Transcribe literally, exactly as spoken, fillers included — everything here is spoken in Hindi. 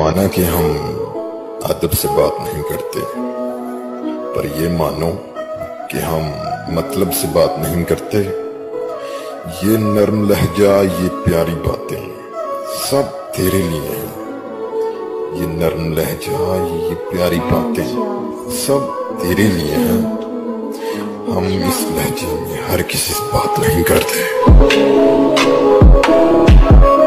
माना कि हम अदब से बात नहीं करते, पर ये मानो कि हम मतलब से बात नहीं करते। ये नर्म लहजा, ये प्यारी बातें सब तेरे लिए हैं। ये नर्म लहजा, ये प्यारी बातें सब तेरे लिए हैं। हम इस लहजे में हर किसी से बात नहीं करते।